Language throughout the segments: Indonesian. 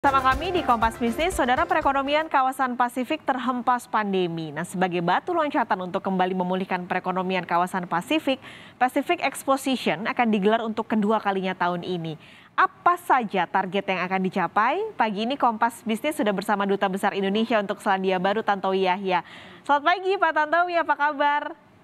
bersama kami di Kompas Bisnis, Saudara, perekonomian kawasan Pasifik terhempas pandemi. Nah, sebagai batu loncatan untuk kembali memulihkan perekonomian kawasan Pasifik, Pacific Exposition akan digelar untuk kedua kalinya tahun ini. Apa saja target yang akan dicapai? Pagi ini Kompas Bisnis sudah bersama Duta Besar Indonesia untuk Selandia Baru, Tantowi Yahya. Selamat pagi Pak Tantowi, apa kabar?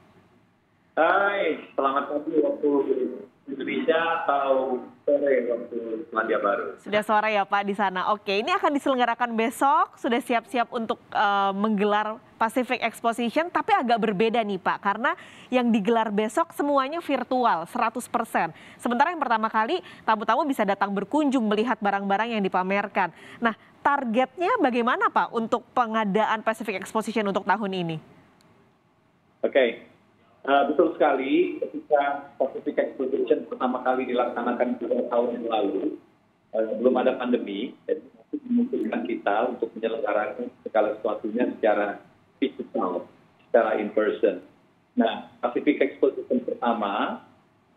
Hai, selamat pagi waktu Indonesia atau sore waktu Selandia Baru. Sudah sore ya Pak di sana. Oke, ini akan diselenggarakan besok, sudah siap-siap untuk menggelar Pacific Exposition, tapi agak berbeda nih Pak, karena yang digelar besok semuanya virtual 100%. Sementara yang pertama kali tamu-tamu bisa datang berkunjung melihat barang-barang yang dipamerkan. Nah, targetnya bagaimana Pak untuk pengadaan Pacific Exposition untuk tahun ini? Oke. Betul sekali, ketika Pacific Exposition pertama kali dilaksanakan 2 tahun yang lalu, belum ada pandemi, jadi masih memungkinkan kita untuk menyelenggarakan segala sesuatunya secara digital, secara in person. Nah, Pacific Exposition pertama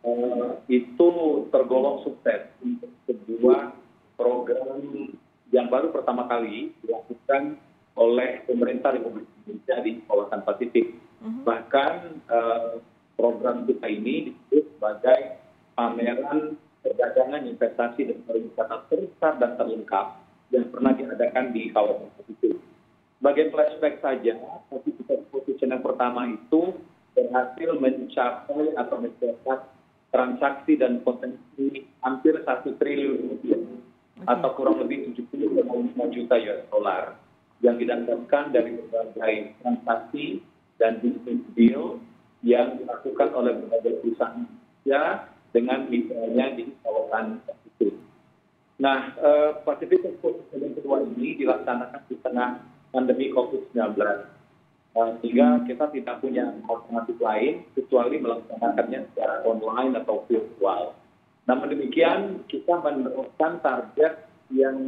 itu tergolong sukses untuk sebuah program yang baru pertama kali dilakukan oleh pemerintah Republik Indonesia di kawasan Pasifik. Bahkan program kita ini disebut sebagai pameran perdagangan, investasi dan pariwisata terbesar dan terlengkap yang pernah diadakan di kawasan Pasifik. Sebagai flashback saja, Pacific Exposition yang pertama itu berhasil mencapai atau mencetak transaksi dan potensi hampir 1 triliun rupiah atau kurang lebih 70,5 juta US$ yang didapatkan dari berbagai transaksi dan bisnis deal yang dilakukan oleh berbagai perusahaan Indonesia dengan mitranya di kawasan Pasifik. Nah, Pacific Exposition yang kedua ini dilaksanakan di tengah pandemi COVID-19, sehingga kita tidak punya alternatif lain kecuali melaksanakannya secara online atau virtual. Namun demikian, kita menerapkan target yang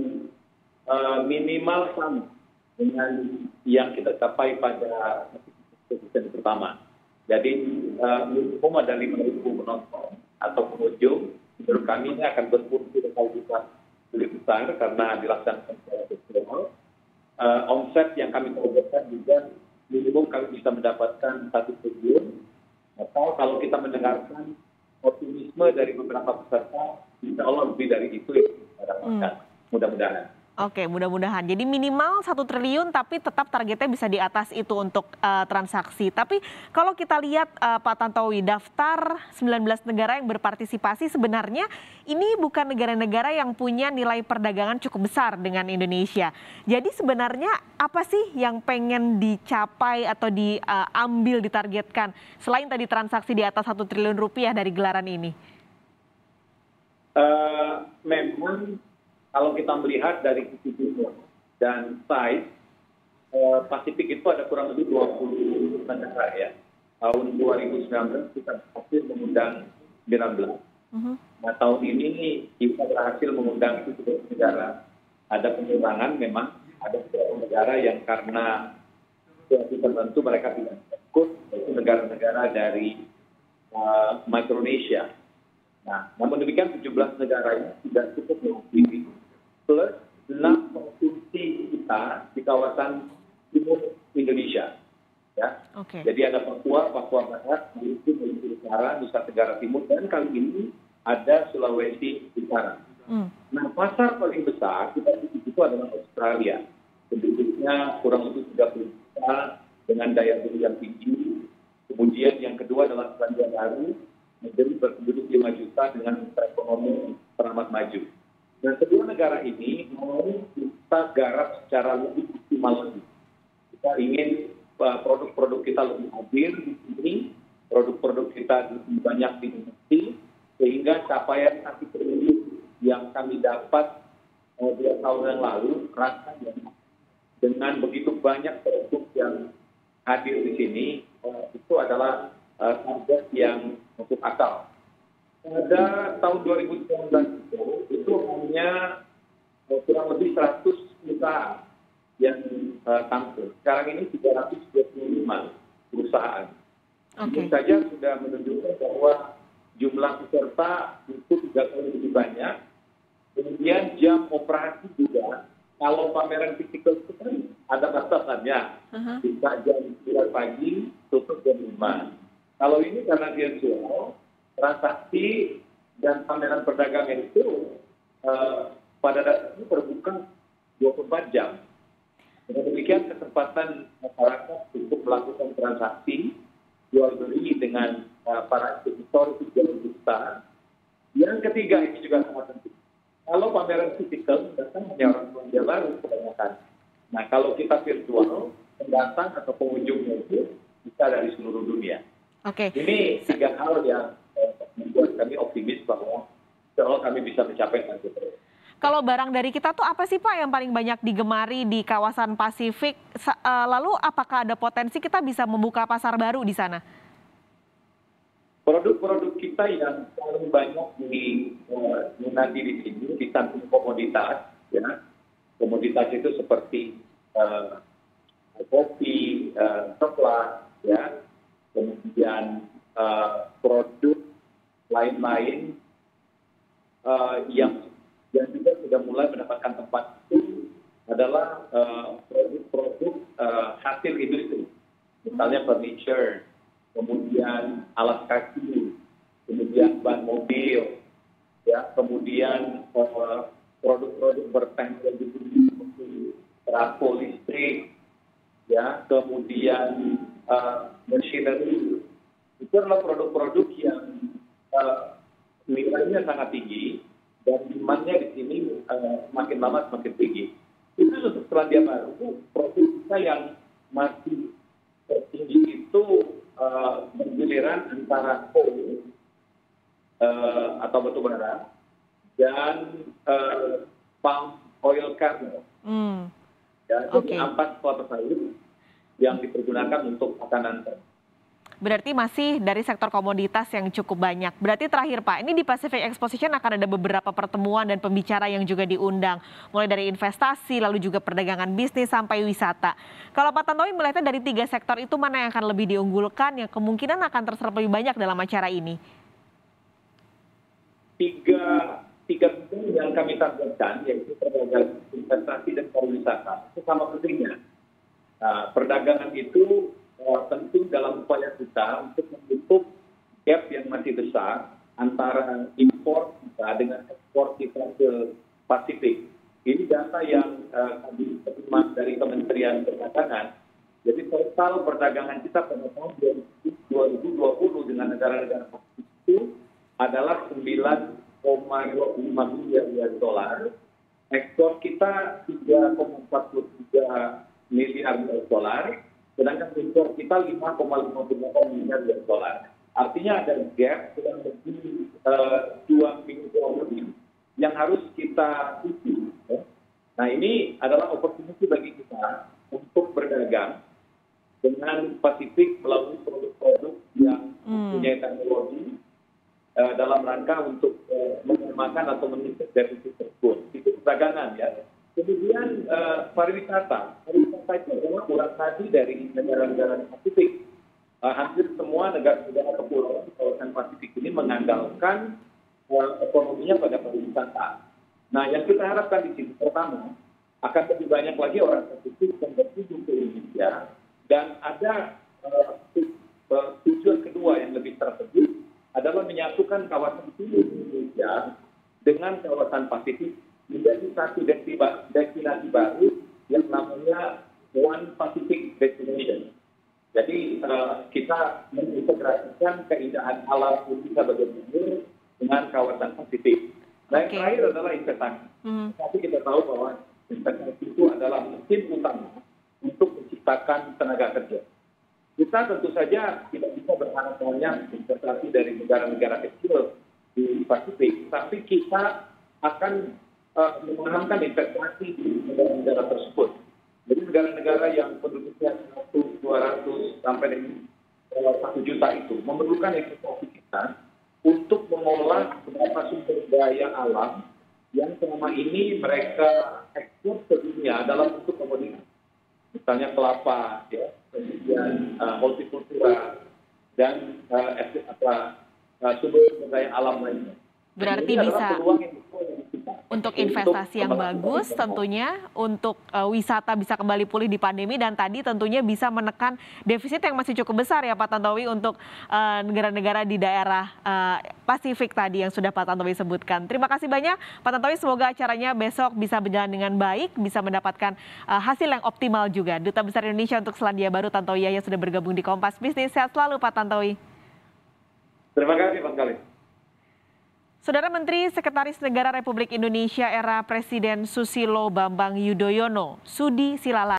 minimal sama dengan yang kita capai pada Exposition pertama. Jadi minimum ada 5.000 penonton atau pengunjung. Menurut kami ini akan berfungsi dengan lebih besar karena dilaksanakan secara virtual. Omset yang kami targetkan juga minimum kami bisa mendapatkan 1 triliun. Atau kalau kita mendengarkan optimisme dari beberapa peserta, insya Allah lebih dari itu yang kita dapatkan. Mudah-mudahan. Oke, mudah-mudahan. Jadi minimal 1 triliun tapi tetap targetnya bisa di atas itu untuk transaksi. Tapi kalau kita lihat Pak Tantowi, daftar 19 negara yang berpartisipasi sebenarnya ini bukan negara-negara yang punya nilai perdagangan cukup besar dengan Indonesia. Jadi sebenarnya apa sih yang pengen dicapai atau diambil, ditargetkan selain tadi transaksi di atas 1 triliun rupiah dari gelaran ini? Memang kalau kita melihat dari sisi jumlah dan size, Pasifik itu ada kurang lebih 20 negara ya. Tahun 2019 kita berhasil mengundang 19. Nah, tahun ini kita berhasil mengundang 17 negara. Ada pengurangan memang, ada beberapa negara yang karena situasi tertentu mereka tidak ikut, yaitu negara-negara dari Micronesia. Nah, namun demikian 17 negara ini tidak cukup mewakili plus 6 provinsi kita di kawasan timur Indonesia. Ya. Okay. Jadi ada Papua, Papua Barat, Maluku, Maluku Utara, Nusa Tenggara Timur, dan kali ini ada Sulawesi Utara. Nah, pasar paling besar kita di situ adalah Australia. Penduduknya kurang lebih 30 juta dengan daya beli yang tinggi. Kemudian yang kedua adalah Selandia Baru, menjadi berpenduduk 5 juta dengan ekonomi teramat maju. Nah, kedua negara ini mau kita garap secara lebih optimal lagi. Kita ingin produk-produk kita lebih hadir di sini, produk-produk kita lebih banyak dimensi, sehingga capaian 1 triliun yang kami dapat 2 tahun yang lalu, rasa dengan begitu banyak produk yang hadir di sini, itu adalah target yang masuk akal. Pada tahun 2019 itu hanya kurang lebih 100 perusahaan yang tampil. Sekarang ini 325 perusahaan. Ini saja sudah menunjukkan bahwa jumlah peserta itu 3 kali lebih banyak. Kemudian jam operasi juga kalau pameran fisikal itu kan ada batasannya, bisa jam 9 pagi, tutup jam 5. Kalau ini karena virtual, transaksi dan pameran perdagangan itu pada dasarnya terbuka 24 jam. Dengan demikian kesempatan masyarakat untuk melakukan transaksi jual beli dengan para investor itu jauh lebih besar. Yang ketiga ini juga sangat penting. Kalau pameran fisikal datang hanya orang belanja baru kebanyakan. Nah kalau kita virtual, pendatang atau pengunjungnya itu bisa dari seluruh dunia. Oke. Ini 3 hal yang membuat kami optimis bahwa insya Allah kami bisa mencapai target. Kalau barang dari kita tuh apa sih Pak yang paling banyak digemari di kawasan Pasifik? Lalu apakah ada potensi kita bisa membuka pasar baru di sana? Produk-produk kita yang paling banyak diminati di sini di samping komoditas, ya. Komoditas itu seperti kopi, coklat, ya. Kemudian produk lain-lain yang juga sudah mulai mendapatkan tempat itu adalah produk-produk hasil industri, misalnya furniture, kemudian alas kaki, kemudian ban mobil, ya, kemudian produk-produk berteknologi seperti trafo listrik, ya, kemudian machinery. Itu adalah produk-produk yang nilainya sangat tinggi dan demand-nya di sini makin lama semakin tinggi. Itu untuk Selandia Baru, produk kita yang masih tertinggi itu bergiliran antara coal atau batu bara dan palm oil kernel. Ya, jadi 4 kelapa sawit yang dipergunakan untuk makanan. Berarti masih dari sektor komoditas yang cukup banyak. Berarti terakhir Pak, ini di Pacific Exposition akan ada beberapa pertemuan dan pembicara yang juga diundang. Mulai dari investasi, lalu juga perdagangan bisnis sampai wisata. Kalau Pak Tantowi melihatnya dari 3 sektor itu mana yang akan lebih diunggulkan yang kemungkinan akan terserap lebih banyak dalam acara ini? Tiga bidang yang kami targetkan yaitu perdagangan, investasi, dan pariwisata. Itu sama pentingnya. Nah, perdagangan itu penting dalam upaya kita untuk menutup gap yang masih besar antara impor kita dengan ekspor kita ke Pasifik. Ini data yang kami terima dari Kementerian Perdagangan. Jadi total perdagangan kita pada tahun 2020 dengan negara-negara Pasifik itu adalah 9,25 miliar US dollar. Ekspor kita 3,43 miliar US dollar. Sedangkan impor kita 5,58 miliar US dollar. Artinya ada gap kurang lebih 2 miliar lebih yang harus kita isi. Ya. Nah ini adalah opportunity bagi kita untuk berdagang dengan Pasifik melalui produk-produk yang mempunyai teknologi dalam rangka untuk mengembangkan atau meningkatkan defisit tersebut. Itu perdagangan ya. Kemudian pariwisata. Pariwisata itu adalah urat nadi dari negara-negara Pasifik. Hampir semua negara-negara kepulauan di kawasan Pasifik ini mengandalkan ekonominya pada pariwisata. Nah, yang kita harapkan di sini pertama akan lebih banyak lagi orang Pasifik yang berkunjung ke Indonesia dan ada tujuan kedua yang lebih strategis adalah menyatukan kawasan timur Indonesia dengan kawasan Pasifik menjadi satu destinasi baru yang namanya One Pacific Destination. Jadi kita mengintegrasikan keindahan alam Indonesia bagian timur dengan kawasan Pasifik. Nah, yang terakhir adalah investasi. Tapi kita tahu bahwa investasi itu adalah mesin utama untuk menciptakan tenaga kerja. Kita tentu saja tidak bisa berharap banyak investasi dari negara-negara kecil di Pasifik, tapi kita akan menghasilkan investasi di negara-negara tersebut. Jadi negara-negara yang penduduknya 100-200 sampai dengan 1 juta itu memerlukan investasi kita untuk mengolah beberapa sumber daya alam yang selama ini mereka ekspor ke dunia dalam bentuk komoditas. Misalnya kelapa, ya, kemudian hortikultura dan sumber daya alam lainnya. Berarti ini bisa. adalah peluang yang Untuk investasi yang bagus tentunya, untuk wisata bisa kembali pulih di pandemi, dan tadi tentunya bisa menekan defisit yang masih cukup besar ya Pak Tantowi untuk negara-negara di daerah Pasifik tadi yang sudah Pak Tantowi sebutkan. Terima kasih banyak Pak Tantowi, semoga acaranya besok bisa berjalan dengan baik, bisa mendapatkan hasil yang optimal juga. Duta Besar Indonesia untuk Selandia Baru Tantowi Yahya sudah bergabung di Kompas Bisnis. Sehat selalu Pak Tantowi. Terima kasih Pak Kali. Saudara Menteri Sekretaris Negara Republik Indonesia era Presiden Susilo Bambang Yudhoyono, Sudi Silala